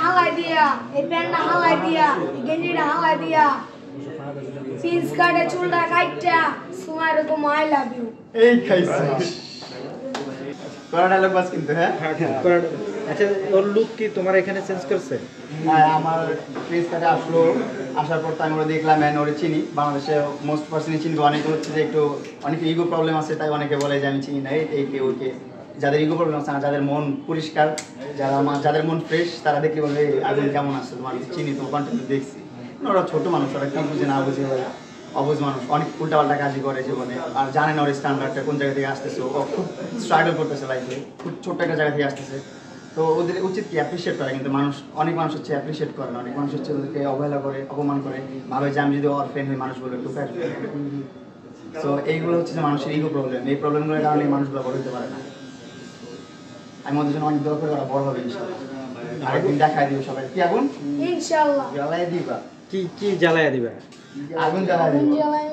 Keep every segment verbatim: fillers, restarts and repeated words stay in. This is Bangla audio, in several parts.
হালাই দিয়া এই প্যান্টটা হালাই দিয়া এই গেঞ্জিটা হালাই দিয়া পিস কাটে চুলটা কাটটা সুমাই এরকম আই লাভ ইউ এই খাইছিস করা ডায়লগ বাস কিন্তু হ্যাঁ আচ্ছা ওর লুক কি তোমার এখানে চেঞ্জ করছে? হ্যাঁ আমার প্রিন্স কাটে আসলো আসার পর তো আমি ওরা দেখলাম অ্যান্ড ওরে চিনি বাংলাদেশে মোস্ট পার্সনই চিনবো অনেকে হচ্ছে যে একটু অনেকে ইগো প্রবলেম আছে তাই অনেকে বলে যে আমি চিনি না এই কে ওকে যাদের ইগো প্রবলেম আছে না যাদের মন পরিষ্কার যারা যাদের মন ফ্রেশ তারা দেখলে বলে আগুন কেমন আছে তোমার চিনি তোমার কন্টেন্ট দেখছি ওরা ছোট মানুষ ওরা কি বুঝে না বুঝে অবুঝ মানুষ অনেক উল্টাপাল্টা কাজই করে জীবনে আর জানে না ওর স্ট্যান্ডার্ডটা কোন জায়গা থেকে আসতেছে ও খুব স্ট্রাগল করতেছে লাইফে খুব ছোট্ট একটা জায়গা থেকে আসতেছে তো ওদের উচিত কি অ্যাপ্রিসিয়েট করা কিন্তু মানুষ অনেক মানুষ হচ্ছে অ্যাপ্রিসিয়েট করে না অনেক মানুষ হচ্ছে ওদেরকে অবহেলা করে অপমান করে ভাবে যে আমি যদি ওর ফ্রেন্ড হই মানুষ বলে একটু ফ্যাট সো এইগুলো হচ্ছে যে মানুষের ইগো প্রবলেম এই প্রবলেমগুলোর কারণে এই মানুষগুলো বড় হতে পারে না আমি ওদের জন্য অনেক দোয়া করে ওরা বড় হবে ইনশাআল্লাহ আরেকদিন দেখাই দিব সবাই কি আগুন ইনশাআল্লাহ জ্বালাই দিবা কি কি জ্বালায়া দিবা? আগুন জ্বালাই দিব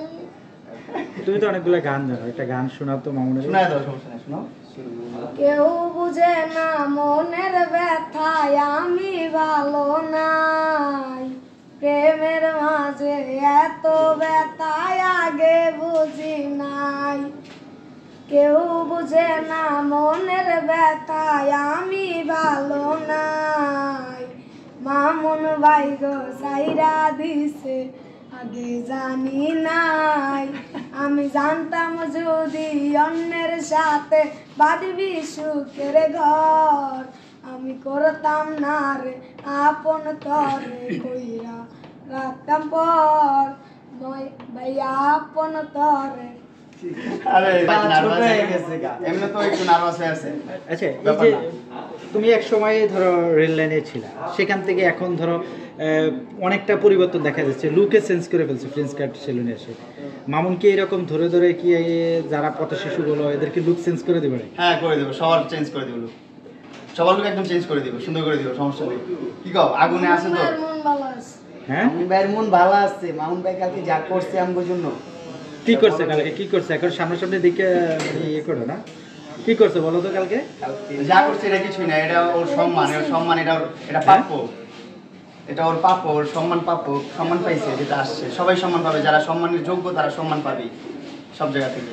তুমি তো অনেকগুলো গান জানো একটা গান শোনাও তো মামুনের। শোনায় দাও সমস্যা নেই শোনাও কেউ বুঝে না মনের ব্যথায় আমি ভালো নাই প্রেমের মাঝে এত ব্যথায় আগে বুঝি নাই কেউ বুঝে না মনের ব্যথায় আমি ভালো নাই মামুন ভাই গো সাইরা দিছে আগে জানি নাই আমি জানতাম যদি অন্যের সাথে বাঁধবি সুখের ঘর আমি করতাম না রে আপন তরে কইরা রাখতাম পর ভাইয়া আপন তরে আরে ছোট হয়ে গেছে গা এমনি তো একটু নার্ভাস হয়ে আছে আচ্ছা এই যে তুমি এক সময় ধরো রেল লাইনে ছিলা সেখান থেকে এখন ধরো অনেকটা পরিবর্তন দেখা যাচ্ছে লুকে চেঞ্জ করে ফেলছে প্রিন্স কাট সেলুনে এসে মামুন কি এরকম ধরে ধরে কি যারা পথ শিশুগুলো এদেরকে লুক চেঞ্জ করে দেবে? হ্যাঁ করে দেবো সবার চেঞ্জ করে দেবো লুক সবার লুক একদম চেঞ্জ করে দেবো সুন্দর করে দেবো সমস্যা নেই কি কও আগুনে আছে তো মন ভালো আছে হ্যাঁ মামুন ভাইয়ের মন ভালো আছে মামুন ভাই কালকে যা করছে আমগোর জন্য কি করছে কালকে কি করছে এখন সামনাসামনি দিকে ইয়ে করো না কি করছে বলো তো কালকে যা করছে এটা কিছুই না এটা ওর সম্মান ওর সম্মান এটা এটা প্রাপ্য এটা ওর প্রাপ্য ওর সম্মান প্রাপ্য সম্মান পাইছে যেটা আসছে সবাই সম্মান পাবে যারা সম্মানের যোগ্য তারা সম্মান পাবে সব জায়গা থেকে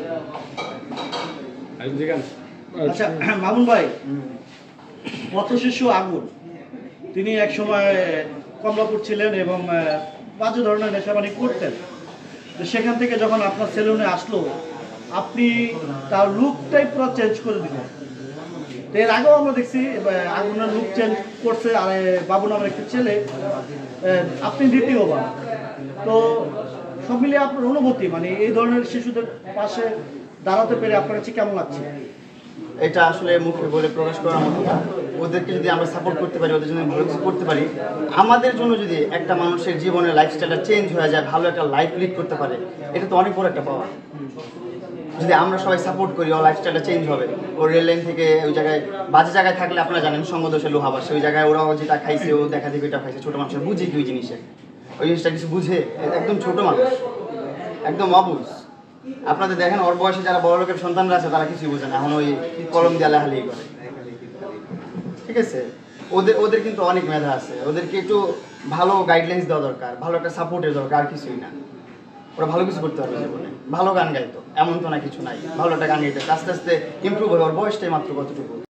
আচ্ছা মামুন ভাই পথশিশু আগুন তিনি এক সময় কমলাপুর ছিলেন এবং বাজে ধরনের নেশাবানি করতেন তো সেখান থেকে যখন আপনার সেলুনে আসলো আপনি তার লুকটাই পুরো চেঞ্জ করে দিলেন তো এর আগেও আমরা দেখছি আগুনের লুক চেঞ্জ করছে আর বাবু নামের একটা ছেলে আপনি দ্বিতীয়বার তো সব মিলিয়ে আপনার অনুভূতি মানে এই ধরনের শিশুদের পাশে দাঁড়াতে পেরে আপনার কাছে কেমন লাগছে? এটা আসলে মুখে বলে প্রকাশ করার মতো না ওদেরকে যদি আমরা সাপোর্ট করতে পারি ওদের জন্য ভালো কিছু করতে পারি আমাদের জন্য যদি একটা মানুষের জীবনের লাইফস্টাইলটা চেঞ্জ হয়ে যায় ভালো একটা লাইফ লিড করতে পারে এটা তো অনেক বড় একটা পাওয়া যদি আমরা সবাই সাপোর্ট করি ও লাইফস্টাইলটা চেঞ্জ হবে ও রেল লাইন থেকে ওই জায়গায় বাজে জায়গায় থাকলে আপনারা জানেন সঙ্গদোষে লোহা বাসে ওই জায়গায় ওরাও যেটা খাইছে ও দেখা দেখে এটা খাইছে ছোটো মানুষের বুঝে কি ওই জিনিসে ওই জিনিসটা কিছু বুঝে একদম ছোট মানুষ একদম অবুঝ আপনাদের দেখেন ওর বয়সে যারা বড় লোকের সন্তানরা আছে তারা কিছুই বোঝে না এখন ওই কলম দিয়ে লেখালেখি করে ঠিক আছে ওদের ওদের কিন্তু অনেক মেধা আছে ওদেরকে একটু ভালো গাইডলাইন্স দেওয়া দরকার ভালো একটা সাপোর্টের দরকার আর কিছুই না ওরা ভালো কিছু করতে পারবে জীবনে ভালো গান গাইতো এমন তো না কিছু নাই ভালো একটা গান গাইতে আস্তে আস্তে ইমপ্রুভ হবে ওর বয়সটাই মাত্র কতটুকু